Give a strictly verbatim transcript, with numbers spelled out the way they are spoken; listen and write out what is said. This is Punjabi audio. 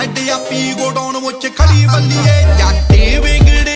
ਹੈਡ ਆਪੀ ਗੋਡਾਉਣ ਮੁੱਛ ਖੜੀ ਬੱਲੀਏ ਜੱਟ ਵਿੰਗੜੇ